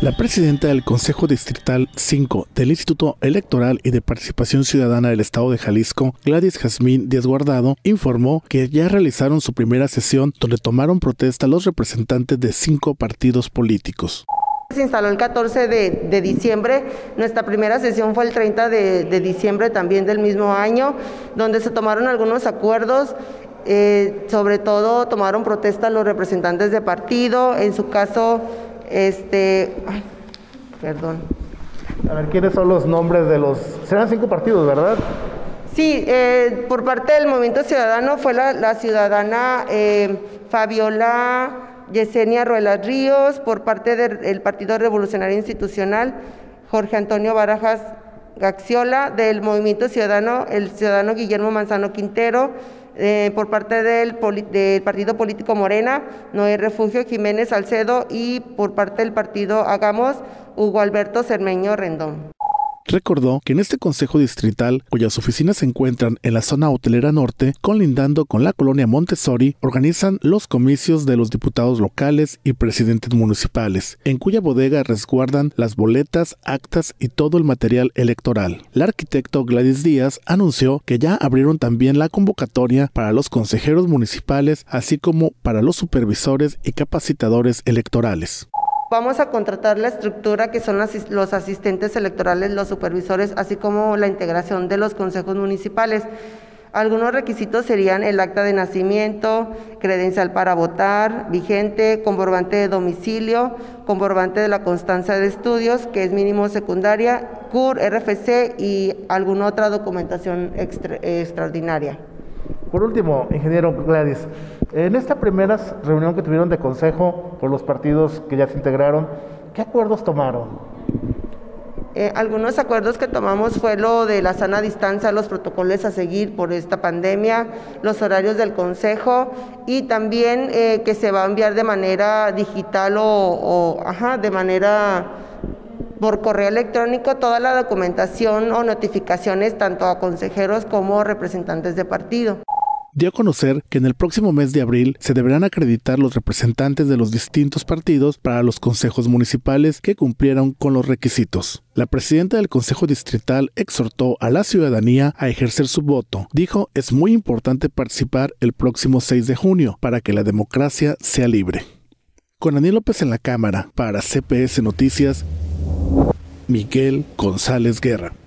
La presidenta del Consejo Distrital 5 del Instituto Electoral y de Participación Ciudadana del Estado de Jalisco, Gladys Jazmín Díaz Guardado, informó que ya realizaron su primera sesión donde tomaron protesta los representantes de 5 partidos políticos. Se instaló el 14 de diciembre, nuestra primera sesión fue el 30 de diciembre también del mismo año, donde se tomaron algunos acuerdos, sobre todo tomaron protesta los representantes de partido, en su caso, A ver, ¿quiénes son los nombres de los...? Serán 5 partidos, ¿verdad? Sí, por parte del Movimiento Ciudadano fue la ciudadana Fabiola Yesenia Ruelas Ríos, por parte del Partido Revolucionario Institucional, Jorge Antonio Barajas Gaxiola, del Movimiento Ciudadano, el ciudadano Guillermo Manzano Quintero, por parte del Partido Político Morena, Noé Refugio Jiménez Salcedo, y por parte del Partido Hagamos, Hugo Alberto Cermeño Rendón. Recordó que en este Consejo Distrital, cuyas oficinas se encuentran en la zona hotelera norte, colindando con la colonia Montessori, organizan los comicios de los diputados locales y presidentes municipales, en cuya bodega resguardan las boletas, actas y todo el material electoral. La arquitecto Gladys Díaz anunció que ya abrieron también la convocatoria para los consejeros municipales, así como para los supervisores y capacitadores electorales. Vamos a contratar la estructura que son los asistentes electorales, los supervisores, así como la integración de los consejos municipales. Algunos requisitos serían el acta de nacimiento, credencial para votar, vigente, comprobante de domicilio, comprobante de la constancia de estudios, que es mínimo secundaria, CUR, RFC y alguna otra documentación extraordinaria. Por último, ingeniero Gladys, en esta primera reunión que tuvieron de consejo por los partidos que ya se integraron, ¿qué acuerdos tomaron? Algunos acuerdos que tomamos fue lo de la sana distancia, los protocolos a seguir por esta pandemia, los horarios del consejo y también que se va a enviar de manera digital de manera por correo electrónico toda la documentación o notificaciones tanto a consejeros como representantes de partido. Dio a conocer que en el próximo mes de abril se deberán acreditar los representantes de los distintos partidos para los consejos municipales que cumplieron con los requisitos. La presidenta del Consejo Distrital exhortó a la ciudadanía a ejercer su voto. Dijo, es muy importante participar el próximo 6 de junio para que la democracia sea libre. Con Daniel López en la cámara, para CPS Noticias, Miguel González Guerra.